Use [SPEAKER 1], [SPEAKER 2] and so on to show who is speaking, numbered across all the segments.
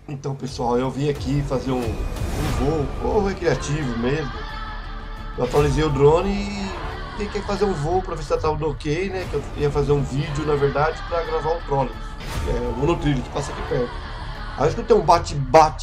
[SPEAKER 1] Então, pessoal, eu vim aqui fazer um voo recreativo mesmo. Eu atualizei o drone e tem que fazer um voo para ver se tá tudo ok, né? Que eu ia fazer um vídeo, na verdade, para gravar o Trolley, que é o monotrilho que passa aqui perto. Aí eu escutei um bate,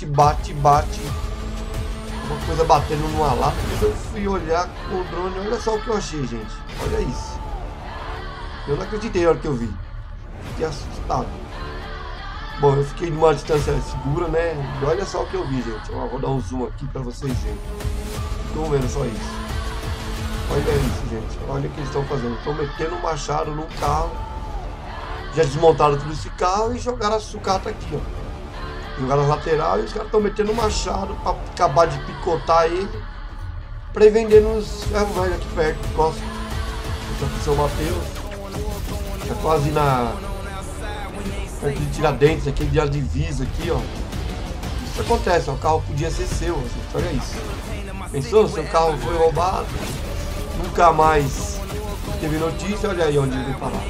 [SPEAKER 1] uma coisa batendo numa lata. Quando eu fui olhar com o drone, olha só o que eu achei, gente. Olha isso. Eu não acreditei na hora que eu vi. Fiquei assustado. Bom, eu fiquei numa distância segura, né? E olha só o que eu vi, gente. Eu vou dar um zoom aqui pra vocês verem. Estão vendo só isso. Olha isso, gente. Olha o que eles estão fazendo. Estão metendo um machado num carro. Já desmontaram tudo esse carro e jogaram a sucata aqui, ó. Jogaram na lateral e os caras estão metendo um machado pra acabar de picotar ele. Pra ir vender nos ferros velhos aqui perto. Nossa. Aqui em São Mateus. Tá quase na... Aqui de Tiradentes, aquele de divisa aqui, ó. Isso acontece, ó, o carro podia ser seu, gente, olha isso. Pensou, seu carro foi roubado, nunca mais teve notícia, olha aí onde ele veio parar.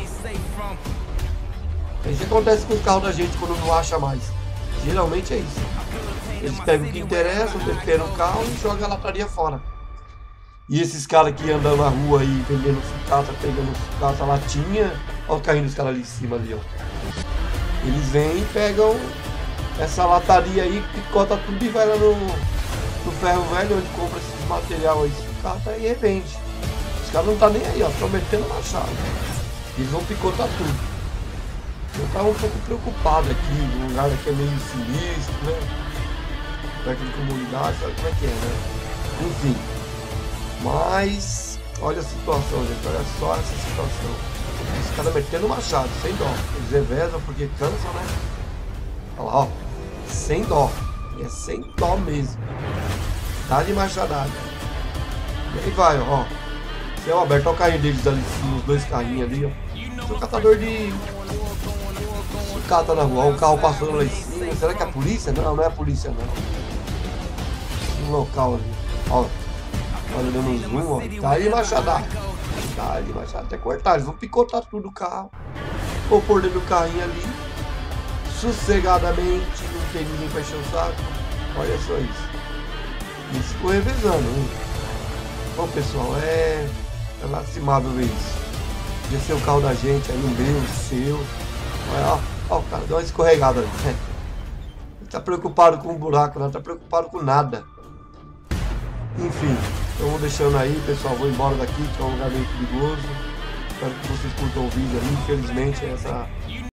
[SPEAKER 1] Isso acontece com os carros da gente quando não acha mais. Geralmente é isso. Eles pegam o que interessa, temperam o carro e jogam a lataria fora. E esses caras que andam na rua aí vendendo sucata, pegando sucata, latinha, olha o carrinho dos caras ali em cima ali, ó. Eles vêm e pegam essa lataria aí, picota tudo e vai lá no ferro velho, onde compra esses material aí, sucata e revende. Os caras não tá nem aí, ó, estão metendo machado. Eles vão picotar tudo. Eu tava um pouco preocupado aqui, no lugar aqui é meio sinistro, né? Perto de comunidade, sabe como é que é, né? Enfim. Mas, olha a situação, gente, olha só essa situação. Os caras metendo machado, sem dó. Eles revezam porque cansam, né? Olha lá, ó. Sem dó. E é sem dó mesmo. Dá de machadada. E aí vai, ó. Céu aberto, olha o carrinho deles ali, os dois carrinhos ali, ó. Tem um catador de sucata na rua. Ó, o carro passando lá em cima. Será que é a polícia? Não, não é a polícia, não. Um local ali. Ó. Olha, dando um zoom, ó. Tá aí machadada. Tá ali machado até cortar. Eles vão picotar tudo o carro. Vou pôr dentro do carrinho ali. Sossegadamente. Não tem ninguém pra encher o saco. Olha só isso. Isso ficou revezando, hein? Bom, pessoal, é lastimável ver isso. Podia ser o carro da gente, aí o meu, o seu. Olha, ó, o cara deu uma escorregada ali. Ele tá preocupado com o buraco, não tá preocupado com nada. Enfim, então vou deixando aí, pessoal. Vou embora daqui, que é um lugar meio perigoso. Espero que vocês curtam o vídeo aí. Infelizmente, essa